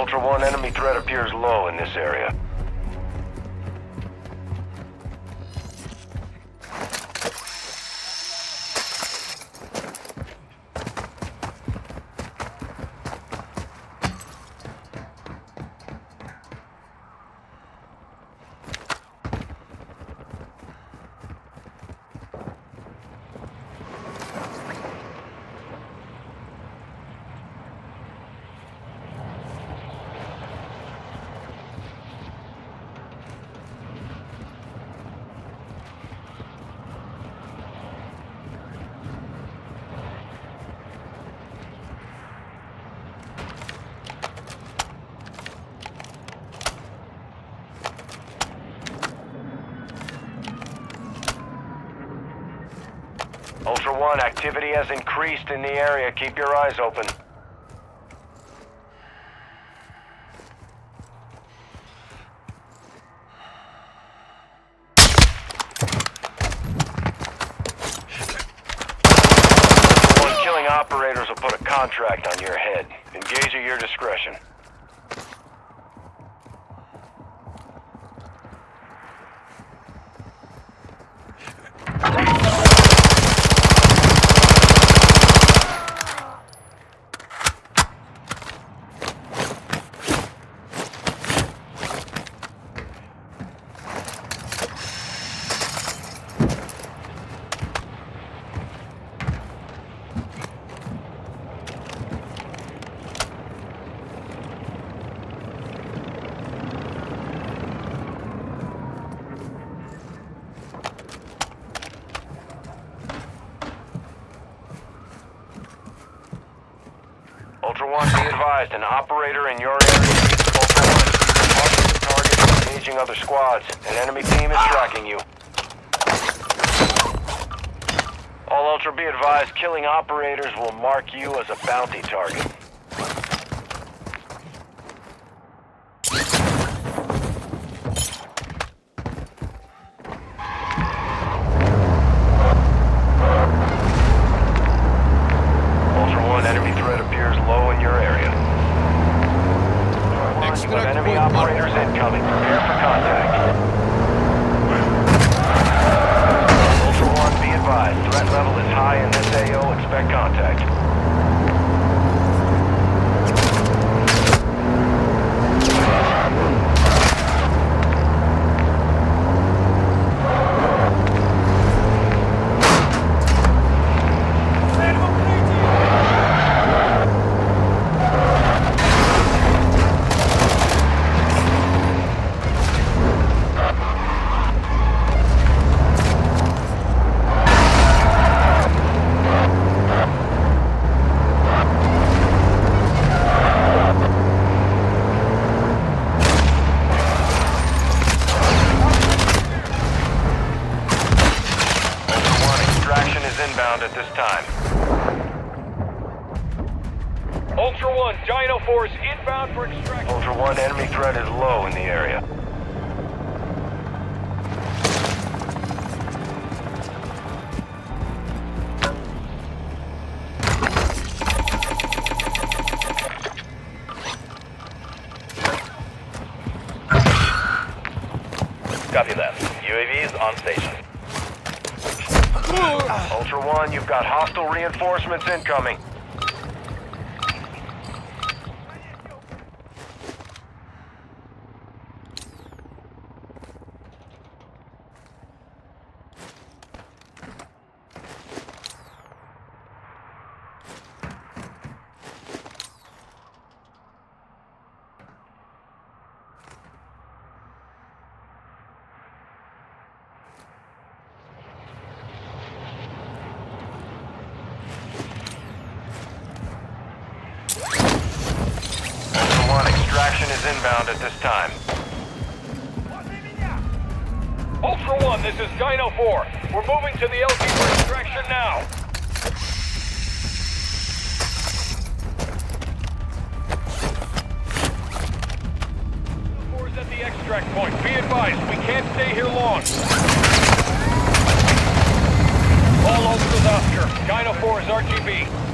Ultra One, enemy threat appears low in this area. Ultra One, activity has increased in the area. Keep your eyes open. One, killing operators will put a contract on your head. Engage at your discretion. Ultra One, be advised, an operator in your area. Ultra One, marking the target and engaging other squads. An enemy team is tracking you. All Ultra, be advised, killing operators will mark you as a bounty target. Enemy threat appears low in your area. Enemy operators incoming. Prepare for contact. Ultra One, be advised. Threat level is high in this AO. Expect contact. Inbound at this time. Ultra One, Dino Force inbound for extraction. Ultra One, enemy threat is low in the area. Copy that. UAV is on station. Ultra One, you've got hostile reinforcements incoming. Extraction is inbound at this time. Ultra One, this is Dino 4. We're moving to the LG for extraction now. Dino 4 is at the extract point. Be advised, we can't stay here long. All Ultras Oscar. Dino 4 is RGB.